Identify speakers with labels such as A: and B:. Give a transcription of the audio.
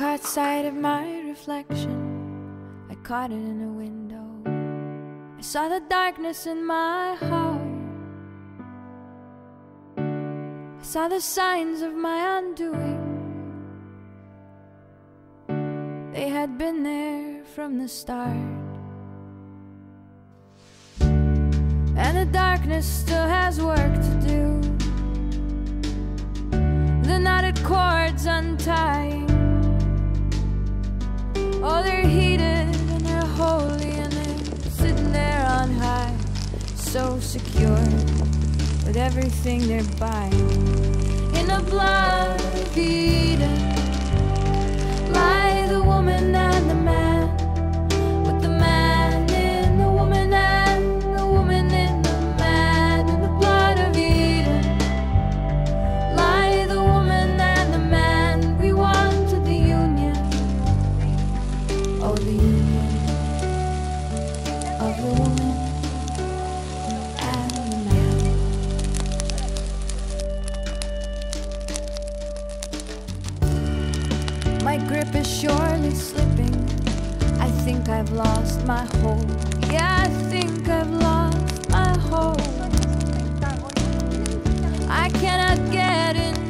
A: caught sight of my reflection. I caught it in a window. I saw the darkness in my heart. I saw the signs of my undoing. They had been there from the start. And the darkness still has work to do. The knotted cords untying. Oh, they're heated and they're holy, and they're sitting there on high, so secure with everything they're buying. In the blood of Eden lie the woman and the man, with the man in the woman and the woman in the man. In the blood of Eden lie the woman and the man. We wanted the union, oh, the union of the woman and the man. My grip is surely slipping. I think I've lost my hold. Yeah, I think I've lost my hold. I cannot get in